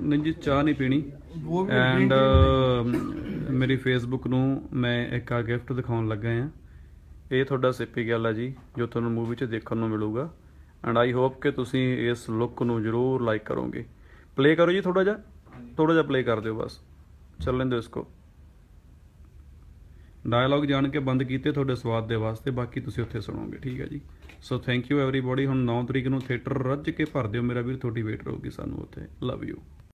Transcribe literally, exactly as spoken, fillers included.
नहीं जी चाह नहीं पीनी एंड मेरी फेसबुक ਨੂੰ मैं एक आ गिफ्ट दिखाउन लगा हाँ। ये थोड़ा सिप्पी गैल है जी जो तुहानू मूवी च देखने को मिलूगा एंड आई होप कि तुसी इस लुक नू जरूर लाइक करोगे। प्ले करो जी थोड़ा जा थोड़ा जा प्ले कर दो बस चलन दो इसको। डायलॉग जान के बंद किए थोड़े स्वाद के वास्ते बाकी तुसी उत्थे सुनोगे ठीक है जी। So thank you everybody. हुण नौ तरीक नू थिएटर रज के भर दिओ मेरा वीर थोड़ी वेट रहूगी सानू उत्थे। Love you.